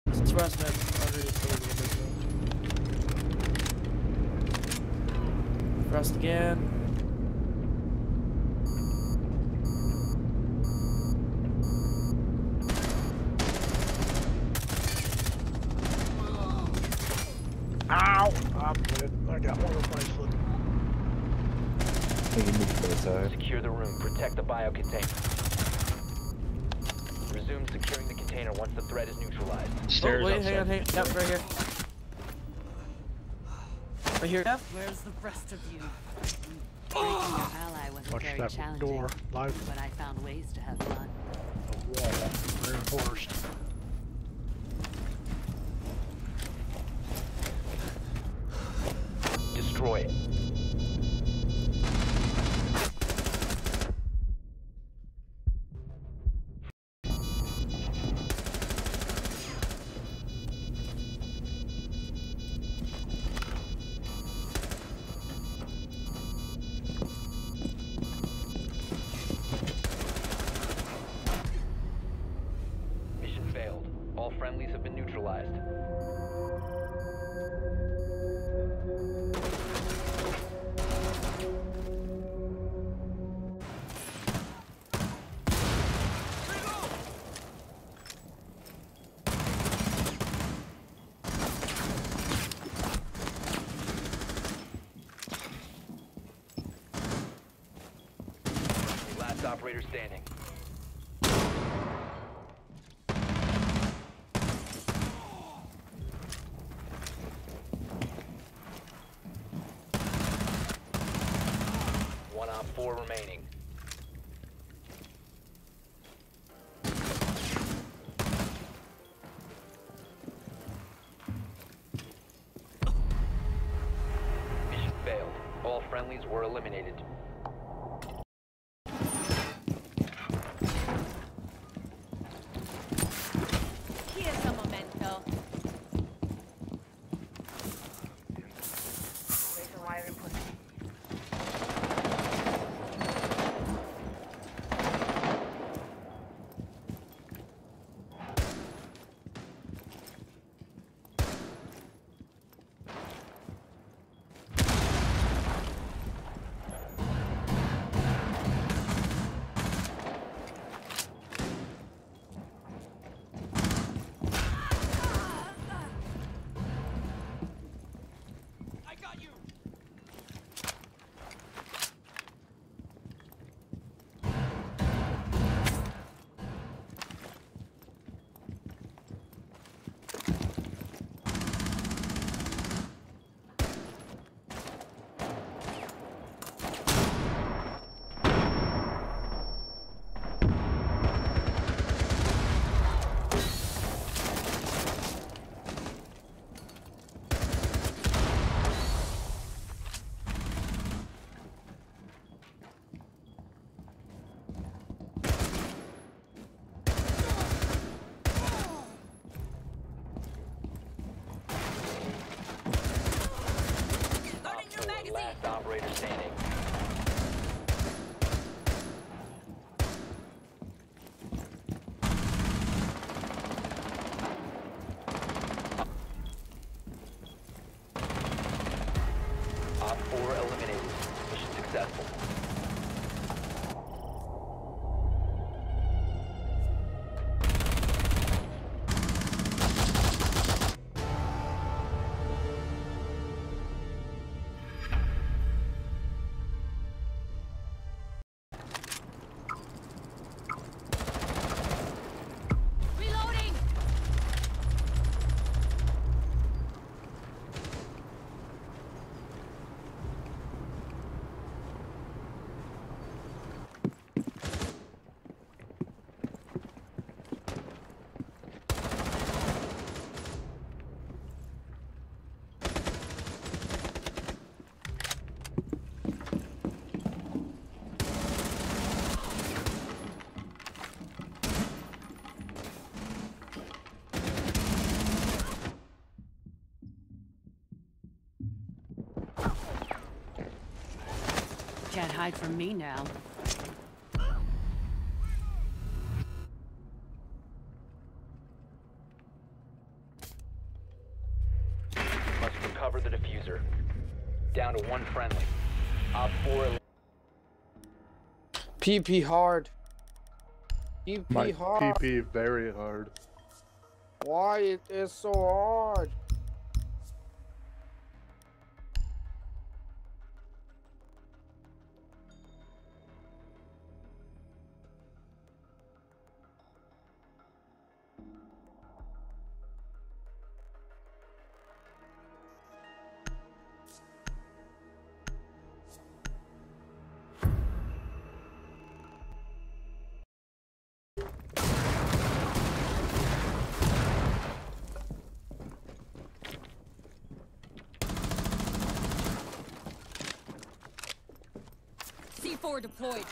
It's rust, man. Rust again. Ow! I'm good. I got one replacement. Secure the room. Protect the bio container. Resume securing the container once the threat is neutralized. Stairs oh, wait, outside. hang on, hang on. Yep, right here. Right here. Yep. Where's the rest of you? Breaking your ally wasn't Watch very that challenging, door. Live. but I found ways to have fun. A wall. Reinforced. Destroy it. Mission failed. All friendlies have been neutralized. Last operator standing. One op 4 remaining. Mission failed. All friendlies were eliminated. Here's a memento. Last operator standing. Op 4 eliminated. Mission successful. Reloading! Can't hide from me now. diffuser. Down to one friendly. Op 4. PP hard. PP My hard. PP very hard. Why it is so hard? C4 deployed.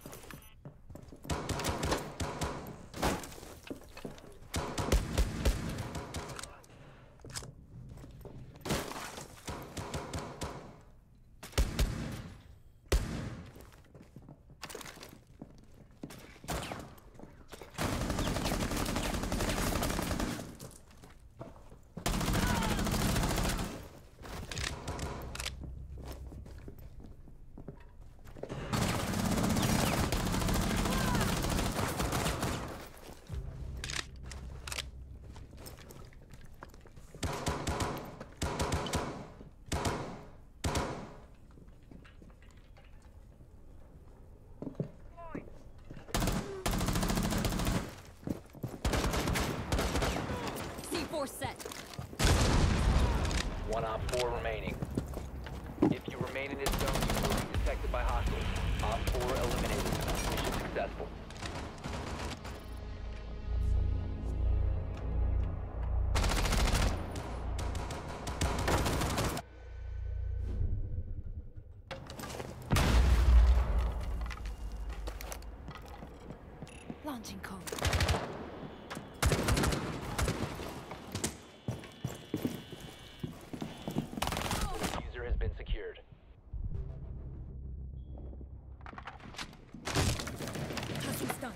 C4 set. One Op 4 remaining. If you remain in this zone, you will be detected by hostiles. Op 4 eliminated. Mission successful. Launching code. Diffuser has been secured. Custom stun.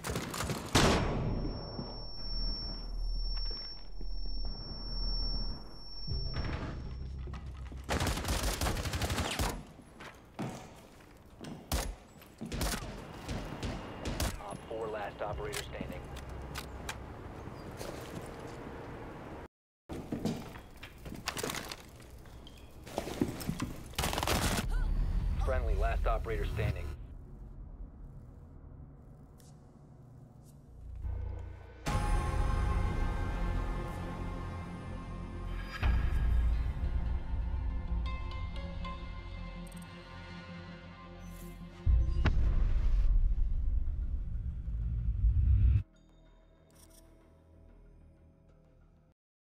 Op 4 last operator standing. Friendly last operator standing.